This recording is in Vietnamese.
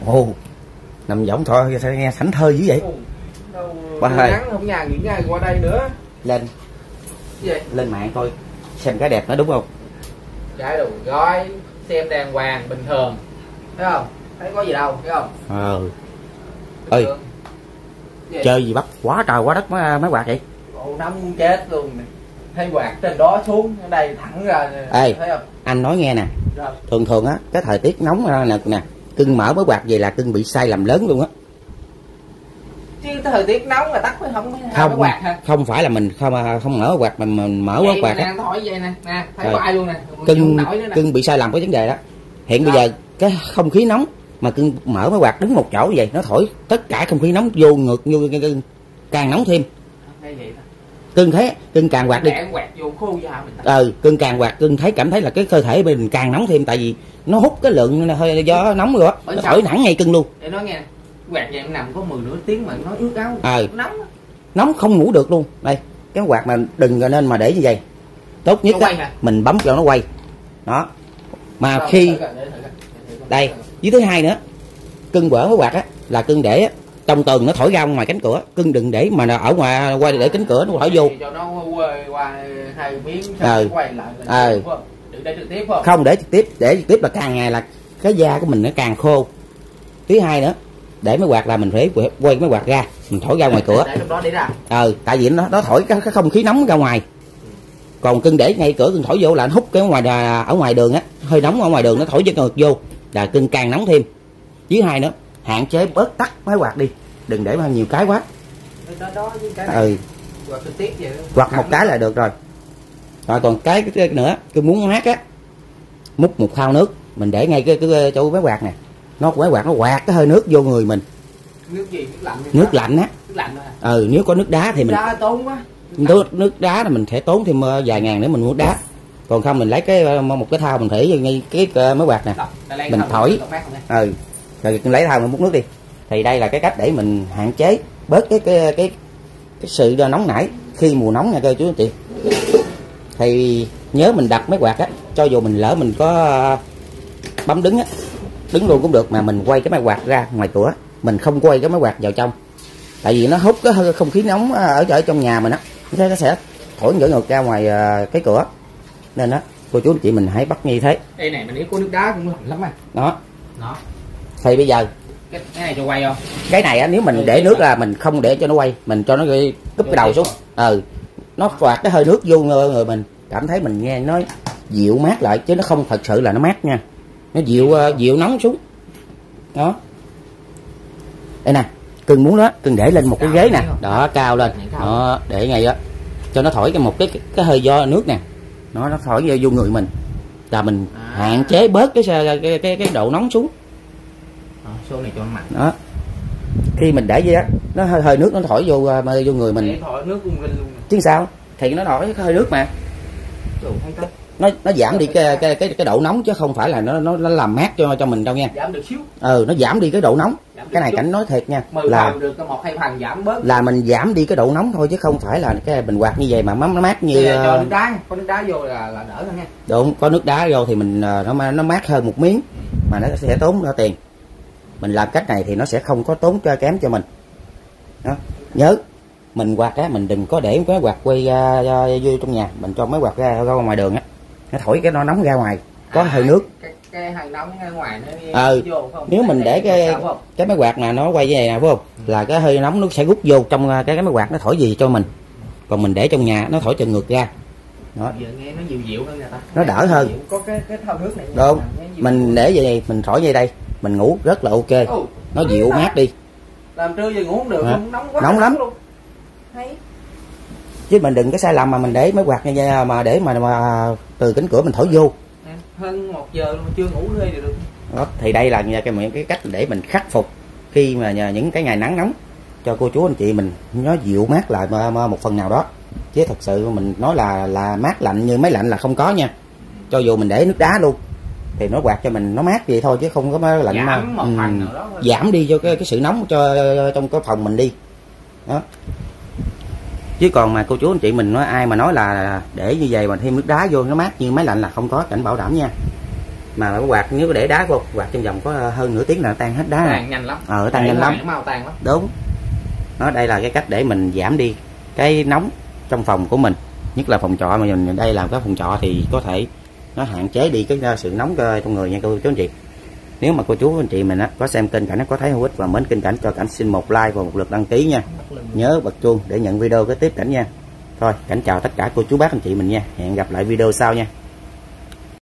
Ồ, nằm võng thôi sao nghe thảnh thơi dữ vậy? Ba ơi, nắng không nhà nghỉ ngày qua đây nữa. Lên gì? Lên mạng coi xem cái đẹp nó đúng không? Trái đồ gói xem đàng hoàng bình thường, thấy không? Thấy có gì đâu, thấy không? Ơi, chơi gì bắt quá trời quá đất mấy quạt vậy? Ồ, nóng muốn chết luôn nè. Thấy quạt trên đó xuống ở đây thẳng ra nè. Ê, thấy không? anh nói nghe nè. Rồi. Thường á cái thời tiết nóng nè cưng mở mới quạt vậy là cưng bị sai lầm lớn luôn á. Chứ thời tiết nóng là tắt phải không quạt hả? Không phải là mình không mở quạt mình mở quá quạt á. Thổi vậy nè, thấy bay luôn nè. Cưng bị sai lầm cái vấn đề đó. Hiện bây giờ cái không khí nóng mà cưng mở cái quạt đứng một chỗ vậy nó thổi tất cả không khí nóng vô ngược như càng nóng thêm. Cưng thấy cưng càng quạt đi. Cưng càng quạt cưng cảm thấy là cái cơ thể mình càng nóng thêm, tại vì nó hút cái lượng hơi gió nóng rồi đó, nó thổi thẳng ngay cưng luôn. Để nói nghe, quạt vậy em nằm có 10 nửa tiếng mà nó ướt áo. Nóng không ngủ được luôn. Đây, cái quạt mà đừng nên mà để như vậy. Tốt nhất á, mình bấm cho nó quay. Đó. Mà rồi, khi đây, với thứ hai nữa, cưng vỡ cái quạt á là cưng để trong tường nó thổi ra ngoài cánh cửa, cưng đừng để mà ở ngoài quay để cánh cửa nó thổi vô. Cho nó qua hai miếng quay lại. Đừng để trực tiếp không? Không để trực tiếp là càng ngày là cái da của mình nó càng khô. Thứ hai nữa, để máy quạt là mình phải quay máy quạt ra, mình thổi ra ngoài cửa. Để trong đó để ra. Tại vì nó thổi cái không khí nóng ra ngoài. Còn cưng để ngay cửa cưng thổi vô là nó hút cái ở ngoài đường á, hơi nóng ở ngoài đường nó thổi cho ngược vô, là cưng càng nóng thêm. Thứ hai nữa, hạn chế bớt tắt máy quạt đi, đừng để nhiều cái quá. Quạt một cái là được rồi. Rồi còn cái nữa, cưng muốn mát á, múc một thao nước, mình để ngay cái chỗ máy quạt nè, máy quạt nó quạt cái hơi nước vô người mình. Nước gì? Nước lạnh á. Nước lạnh thôi. Nếu có nước đá thì mình đá tốn quá. Nước đá là mình sẽ tốn thêm vài ngàn để mình mua đá. Còn không mình lấy một cái thao mình thổi ngay cái máy quạt nè, mình thổi. Rồi lấy thao mình múc nước đi. Thì đây là cái cách để mình hạn chế bớt cái sự nóng nảy khi mùa nóng nha cô chú anh chị. Thì nhớ mình đặt máy quạt á, cho dù mình lỡ mình có bấm đứng á, đứng luôn cũng được, mà mình quay cái máy quạt ra ngoài cửa, mình không quay cái máy quạt vào trong, tại vì nó hút cái không khí nóng ở trong nhà mình á, nó sẽ thổi ngược ra ngoài cái cửa. Nên á cô chú anh chị mình hãy bắt như thế. Đây này mình nếu có nước đá cũng lạnh lắm à. Đó. Thì bây giờ cái này cho quay không? Cái này á, nếu mình để nước là mình không để cho nó quay, mình cho nó cúp cái đầu xuống. Nó quạt cái hơi nước vô người mình, cảm thấy mình nghe nó dịu mát lại, chứ nó không thật sự là nó mát nha. Nó dịu nóng xuống. Đó. Đây nè, cưng muốn đó, cưng để lên một cái ghế nè, đó cao lên. Đó, để ngay đó. Cho nó thổi một cái hơi gió nước nè. Nó thổi vô người mình. Là mình hạn chế bớt cái độ nóng xuống. Số này cho nó mạnh. Đó. Khi mình để vậy á, nó hơi nước nó thổi vô người mình. Thổi nước luôn luôn. Chứ sao? Thì nó thổi cái hơi nước mà. Nó giảm đi cái độ nóng, chứ không phải là nó làm mát cho mình đâu nha. Giảm được xíu. Nó giảm đi cái độ nóng. Cái này Cảnh nói thiệt nha, là được một hai phần giảm bớt. Là mình giảm đi cái độ nóng thôi, chứ không phải là cái bình quạt như vậy mà nó mát như cho nước đá, có nước đá vô là đỡ hơn nha. Đúng, có nước đá vô thì mình nó mát hơn một miếng, mà nó sẽ tốn tiền. Mình làm cách này thì nó sẽ không có tốn kém cho mình. Đó. Nhớ mình quạt á, mình đừng có để cái quạt quay vô trong nhà, mình cho máy quạt ra ngoài đường á, nó thổi cái nó nóng ra ngoài, có hơi nước. Cái hơi nóng ra ngoài nó vô không? Nếu mình để cái máy quạt mà nó quay như này nè, phải không? Là cái hơi nóng nó sẽ rút vô trong cái máy quạt, nó thổi gì cho mình. Còn mình để trong nhà nó thổi cho ngược ra. Đó. Giờ nghe nó dịu hơn người ta. Nó đỡ hơn. Có cái thau nước này. Đúng. Mình để vậy mình thổi như đây, mình ngủ rất là ok. Nó dịu mát đi. Làm trưa giờ ngủ không được, nóng quá. Nóng lắm. Luôn. Hay. Chứ mình đừng có sai lầm mà mình để máy quạt như vậy mà để mà từ cánh cửa mình thổi vô. Hơn 1 giờ luôn chưa ngủ hơi được. Đó, thì đây là cái cách để mình khắc phục khi mà những cái ngày nắng nóng, cho cô chú anh chị mình nó dịu mát lại một phần nào đó. Chứ thật sự mình nói là mát lạnh như máy lạnh là không có nha. Cho dù mình để nước đá luôn thì nó quạt cho mình nó mát vậy thôi, chứ không có lạnh giảm đi cho cái sự nóng cho trong cái phòng mình đi. Đó. Chứ còn mà cô chú anh chị mình nói ai mà nói là để như vậy mà thêm nước đá vô nó mát như máy lạnh là không có, Cảnh bảo đảm nha. Mà cái quạt nếu để đá vô quạt trong vòng có hơn nửa tiếng là tan hết đá. Tan nhanh lắm. Tan nhanh lắm. Mau tan lắm. Đúng. Đó, đây là cái cách để mình giảm đi cái nóng trong phòng của mình, nhất là phòng trọ mà mình đây làm cái phòng trọ thì có thể nó hạn chế đi cái sự nóng trong người nha cô chú anh chị. Nếu mà cô chú anh chị mình có xem kênh Cảnh có thấy hữu ích và mến kênh Cảnh, cho Cảnh xin một like và một lượt đăng ký nha. Nhớ bật chuông để nhận video kế tiếp Cảnh nha. Thôi Cảnh chào tất cả cô chú bác anh chị mình nha. Hẹn gặp lại video sau nha.